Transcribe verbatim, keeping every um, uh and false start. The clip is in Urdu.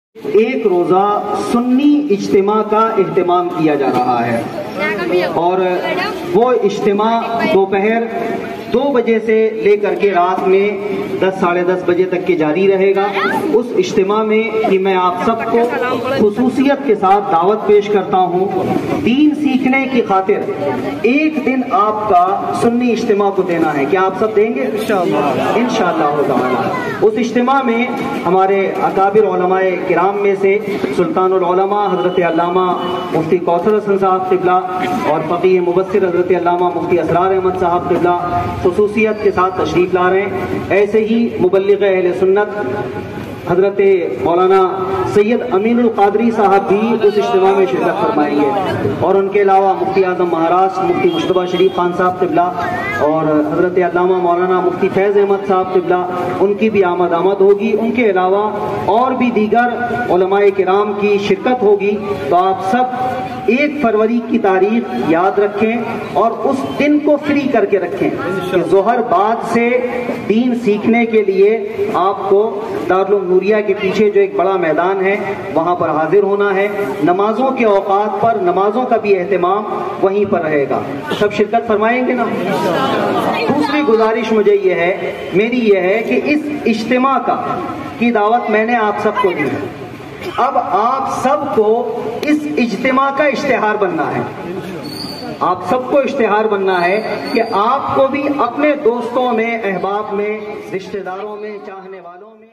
ایک روزہ سنی اجتماع کا اہتمام کیا جا رہا ہے اور وہ اجتماع دوپہر دو بجے سے لے کر کے رات میں دس ساڑھے دس بجے تک کے جاری رہے گا۔ اس اجتماع میں کہ میں آپ سب کو خصوصیت کے ساتھ دعوت پیش کرتا ہوں، دین سیکھنے کی خاطر ایک دن آپ کا سنی اجتماع کو دینا ہے۔ کیا آپ سب دیں گے؟ انشاءاللہ تعالی۔ اس اجتماع میں ہمارے اکابر علماء کرام میں سے سلطان العلماء حضرت علامہ مفتی کوثر حسن صاحب قبلہ اور فقیہ مبصر حضرت علامہ مفتی اسرار احمد صاحب قبلہ خصوصیت کے ساتھ تشریف لا رہے ہیں۔ ایسے ہی مبلغ اہل سنت حضرت مولانا سید امین القادری صاحب بھی اس اجتماع میں شرکت فرمائیں گے اور ان کے علاوہ مفتی اعظم مہاراشٹر مفتی مشتبہ شریف خان صاحب قبلہ اور حضرت علامہ مولانا مفتی فیض احمد صاحب قبلہ، ان کی بھی آمد آمد ہوگی۔ ان کے علاوہ اور بھی دیگر علماء کرام کی شرکت ہوگی۔ تو آپ سب ایک فروری کی تاریخ یاد رکھیں اور اس دن کو فری کر کے رکھیں کہ ظہر بعد سے دین سیکھنے کے لیے آپ کو دارالعلوم نوریہ کے پیچھے جو ایک بڑا میدان ہے وہاں پر حاضر ہونا ہے۔ نمازوں کے اوقات پر نمازوں کا بھی اہتمام وہیں پر رہے گا۔ سب شرکت فرمائیں گے نا؟ دوسری گزارش مجھے یہ ہے میری یہ ہے کہ اس اجتماع کا کی دعوت میں نے آپ سب کو دی ہے۔ اب آپ سب کو اس اجتماع کا اشتہار بننا ہے۔ آپ سب کو اشتہار بننا ہے کہ آپ کو بھی اپنے دوستوں میں، احباب میں، رشتہ داروں میں، چاہنے والوں میں